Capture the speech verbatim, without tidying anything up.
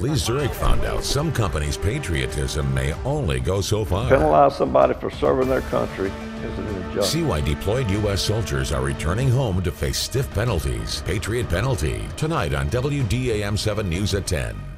Lee Zurich found out some companies' patriotism may only go so far. Penalize somebody for serving their country isn't an injustice. See why deployed U S soldiers are returning home to face stiff penalties. Patriot Penalty, tonight on W D A M seven News at ten.